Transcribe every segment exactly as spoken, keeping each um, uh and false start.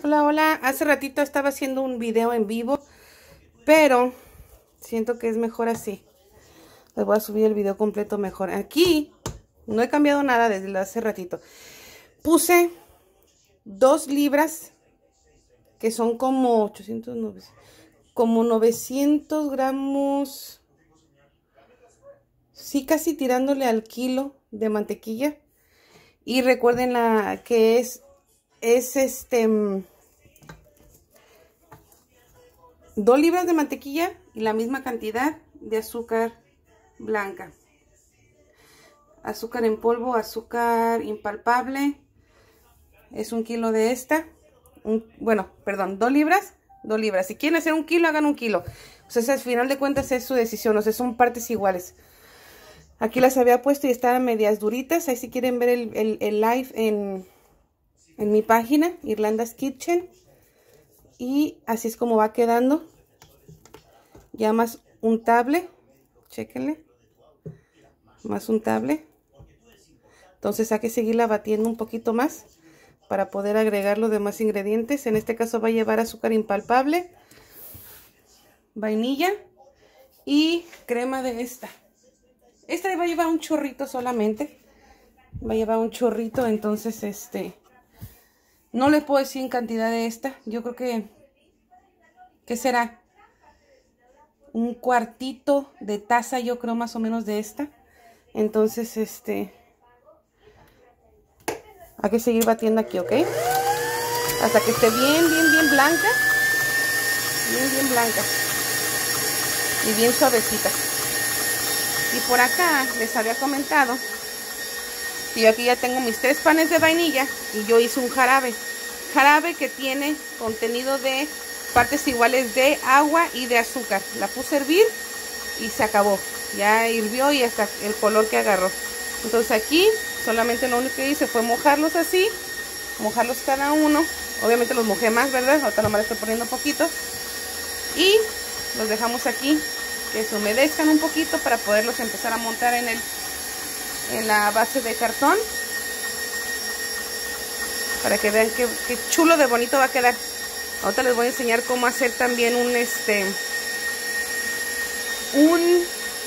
Hola, hola. Hace ratito estaba haciendo un video en vivo, pero siento que es mejor así. Les voy a subir el video completo mejor. Aquí no he cambiado nada desde hace ratito. Puse dos libras, que son como ochocientos, como novecientos gramos. Sí, casi tirándole al kilo de mantequilla. Y recuerden la que es, es este... dos libras de mantequilla y la misma cantidad de azúcar blanca. Azúcar en polvo, azúcar impalpable. Es un kilo de esta. Un, bueno, perdón, dos libras. Dos libras. Si quieren hacer un kilo, hagan un kilo. O sea, al final de cuentas es su decisión. O sea, son partes iguales. Aquí las había puesto y estaban medias duritas. Ahí si quieren ver el, el, el live en, en mi página, Irlanda's Kitchen. Y así es como va quedando. Ya más untable. Chéquenle. Más untable. Entonces hay que seguirla batiendo un poquito más para poder agregar los demás ingredientes. En este caso va a llevar azúcar impalpable, vainilla y crema de esta. Esta va a llevar un chorrito solamente. Va a llevar un chorrito, entonces este... no les puedo decir en cantidad de esta. Yo creo que... ¿qué será? Un cuartito de taza, yo creo más o menos de esta. Entonces este... hay que seguir batiendo aquí, ¿ok? Hasta que esté bien, bien, bien blanca. Bien, bien blanca. Y bien suavecita. Y por acá les había comentado que yo aquí ya tengo mis tres panes de vainilla y yo hice un jarabe. Jarabe que tiene contenido de partes iguales de agua y de azúcar. La puse a hervir y se acabó. Ya hirvió y hasta el color que agarró. Entonces aquí solamente lo único que hice fue mojarlos así. Mojarlos cada uno. Obviamente los mojé más, ¿verdad? Ahorita nomás le estoy poniendo poquitos. Y los dejamos aquí que se humedezcan un poquito para poderlos empezar a montar en el en la base de cartón. Para que vean qué, qué chulo de bonito va a quedar. Ahorita les voy a enseñar cómo hacer también un este un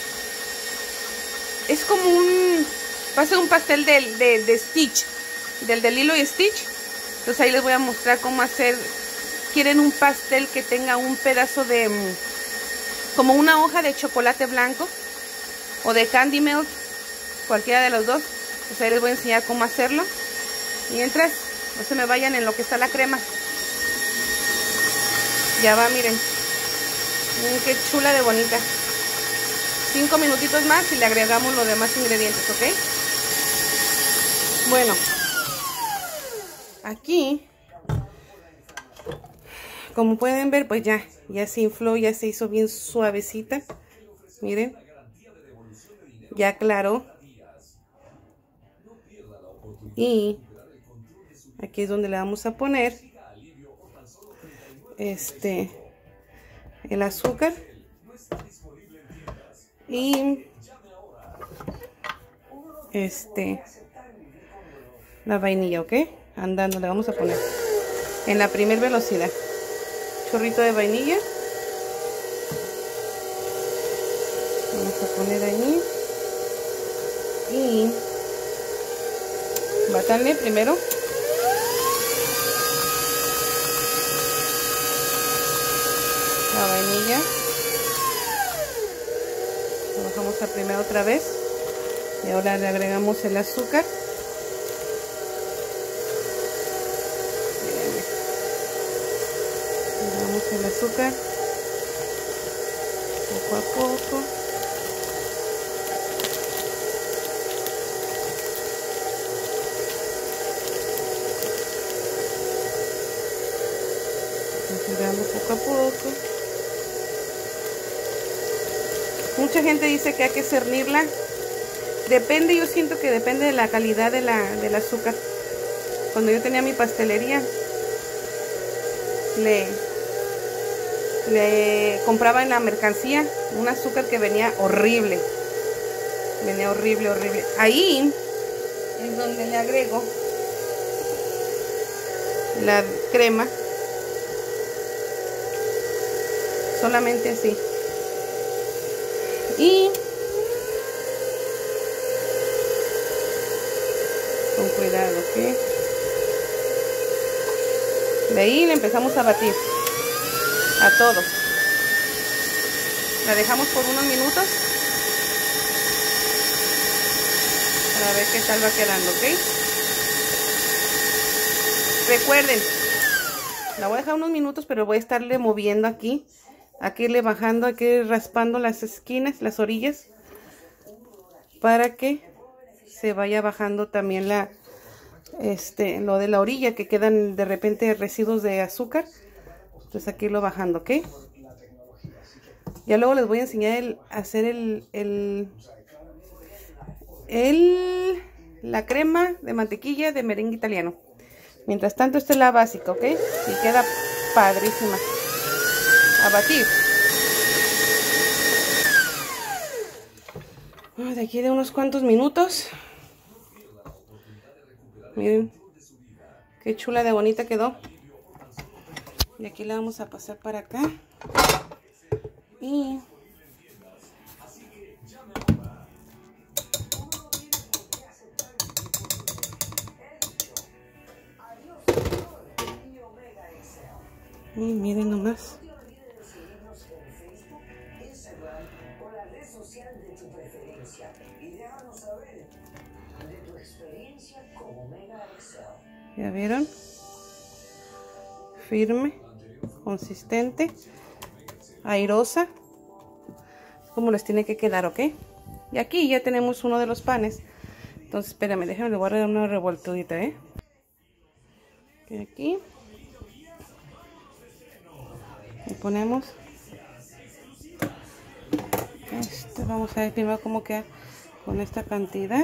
es como un va a ser un pastel de, de, de Stitch, del de Lilo y Stitch. Entonces ahí les voy a mostrar cómo hacer. Quieren un pastel que tenga un pedazo de como una hoja de chocolate blanco o de candy milk, cualquiera de los dos. Pues ahí les voy a enseñar cómo hacerlo. Mientras, no se me vayan en lo que está la crema. Ya va, miren. Miren qué chula de bonita. Cinco minutitos más y le agregamos los demás ingredientes, ¿ok? Bueno, aquí, como pueden ver, pues ya, ya se infló, ya se hizo bien suavecita. Miren, ya aclaró. Y aquí es donde le vamos a poner este el azúcar y este la vainilla, ¿ok? Andando le vamos a poner en la primera velocidad. Chorrito de vainilla. Vamos a poner ahí. Y bátanle primero. La vainilla. Lo bajamos a primero otra vez. Y ahora le agregamos el azúcar. Agregamos el azúcar. Poco a poco. Agregamos poco a poco. Mucha gente dice que hay que cernirla. Depende, yo siento que depende de la calidad de la, del azúcar. Cuando yo tenía mi pastelería, le, le compraba en la mercancía un azúcar que venía horrible. Venía horrible, horrible. Ahí es donde le agrego la crema solamente así. Y con cuidado, ¿ok? De ahí le empezamos a batir a todo. La dejamos por unos minutos para ver qué tal va quedando, ¿ok? Recuerden, la voy a dejar unos minutos, pero voy a estarle moviendo aquí, aquí irle bajando, aquí ir raspando las esquinas, las orillas, para que se vaya bajando también la, este, lo de la orilla, que quedan de repente residuos de azúcar. Entonces aquí irlo bajando, ¿ok? Ya luego les voy a enseñar el, hacer el, el, el, la crema de mantequilla de merengue italiano. Mientras tanto, esta es la básica, ¿ok? Y queda padrísima. A batir. De aquí de unos cuantos minutos. Miren. Qué chula de bonita quedó. Y aquí la vamos a pasar para acá. Y... y miren nomás. ¿Ya vieron? Firme, consistente, airosa. Como les tiene que quedar, ¿ok? Y aquí ya tenemos uno de los panes. Entonces, espérame, déjenme, le voy a dar una revoltudita, ¿eh? Y aquí. Y ponemos. Este, vamos a ver primero cómo queda con esta cantidad.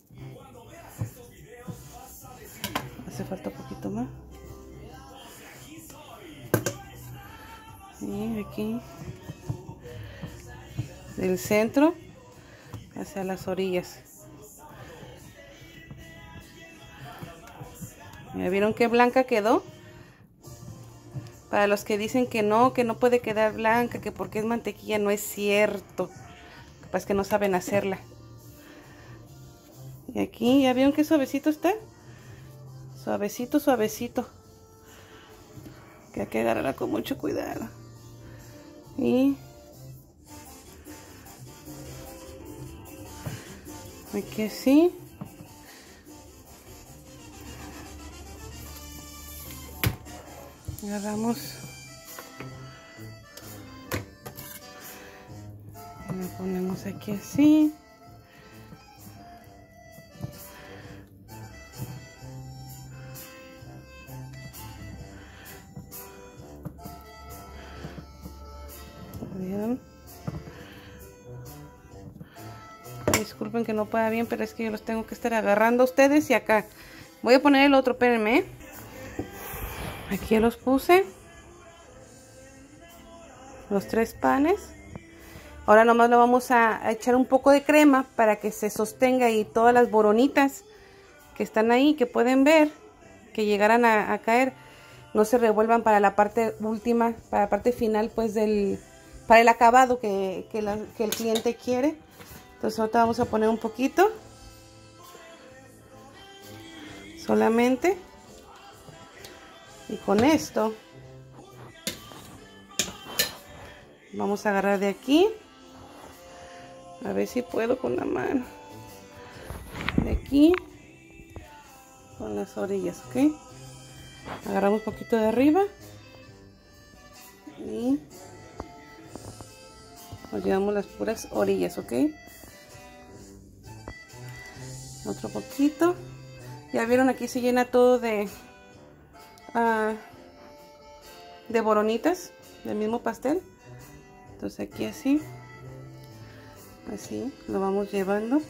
Hace falta un poquito más. Y aquí del centro hacia las orillas. ¿Ya vieron qué blanca quedó? Para los que dicen que no, que no puede quedar blanca, que porque es mantequilla, no es cierto. Capaz que no saben hacerla. Y aquí, ¿ya vieron qué suavecito está? Suavecito, suavecito. Que hay que agarrarla con mucho cuidado. Y aquí así. Agarramos. Y le ponemos aquí así. Bien. Disculpen que no pueda bien, pero es que yo los tengo que estar agarrando a ustedes y acá. Voy a poner el otro, espérenme, ¿eh? Aquí ya los puse. Los tres panes. Ahora nomás le vamos a, a echar un poco de crema para que se sostenga y todas las boronitas que están ahí, que pueden ver, que llegaran a, a caer, no se revuelvan para la parte última, para la parte final, pues del, para el acabado que, que, la, que el cliente quiere. Entonces ahorita vamos a poner un poquito. Solamente. Y con esto vamos a agarrar de aquí. A ver si puedo con la mano. De aquí. Con las orillas, ¿ok? Agarramos un poquito de arriba. Y nos llevamos las puras orillas, ¿ok? Otro poquito. Ya vieron, aquí se llena todo de... Uh, de boronitas del mismo pastel. Entonces aquí así así lo vamos llevando.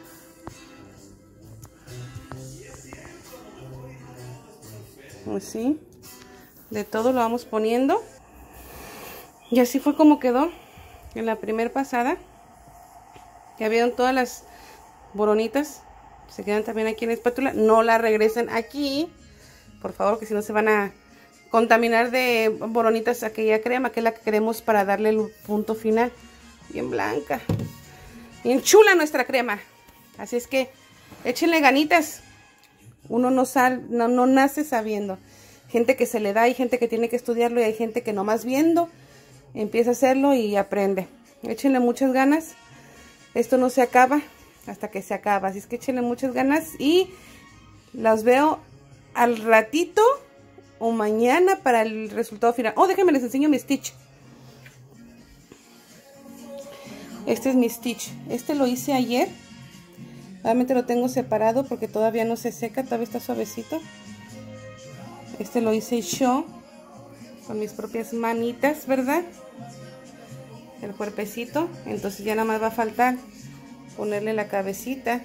Así de todo lo vamos poniendo. Y así fue como quedó en la primera pasada. Ya vieron todas las boronitas, se quedan también aquí en la espátula. No la regresen aquí, por favor, que si no se van a contaminar de boronitas aquella crema, que es la que queremos para darle el punto final. Bien blanca, bien chula nuestra crema. Así es que échenle ganitas. Uno no, sal, no, no nace sabiendo. Gente que se le da, y gente que tiene que estudiarlo, y hay gente que nomás viendo empieza a hacerlo y aprende. Échenle muchas ganas. Esto no se acaba hasta que se acaba. Así es que échenle muchas ganas y las veo al ratito o mañana para el resultado final. Oh, déjenme les enseño mi stitch. Este es mi stitch. Este lo hice ayer. Obviamente lo tengo separado porque todavía no se seca, todavía está suavecito. Este lo hice yo con mis propias manitas, ¿verdad? El cuerpecito. Entonces ya nada más va a faltar ponerle la cabecita.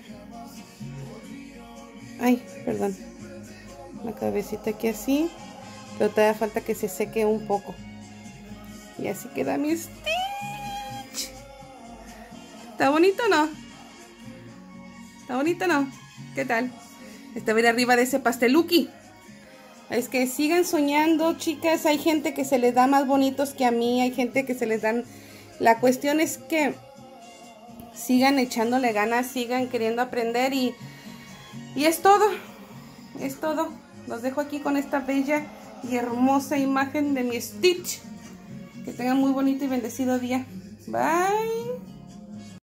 Ay, perdón. La cabecita aquí así. Pero todavía falta que se seque un poco. Y así queda mi stitch. ¿Está bonito o no? ¿Está bonito o no? ¿Qué tal? Este va a ir arriba de ese pasteluki. Es que sigan soñando, chicas. Hay gente que se les da más bonitos que a mí. Hay gente que se les dan... La cuestión es que sigan echándole ganas, sigan queriendo aprender y, y es todo. Es todo. Los dejo aquí con esta bella y hermosa imagen de mi stitch. Que tengan muy bonito y bendecido día. Bye.